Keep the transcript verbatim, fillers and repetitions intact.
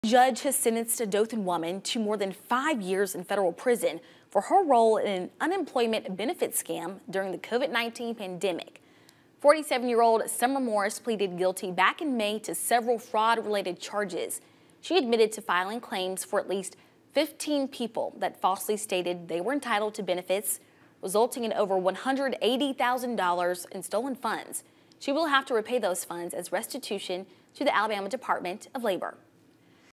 Judge has sentenced a Dothan woman to more than five years in federal prison for her role in an unemployment benefit scam during the COVID nineteen pandemic. forty-seven-year-old Summer Morris pleaded guilty back in May to several fraud-related charges. She admitted to filing claims for at least fifteen people that falsely stated they were entitled to benefits, resulting in over one hundred eighty thousand dollars in stolen funds. She will have to repay those funds as restitution to the Alabama Department of Labor.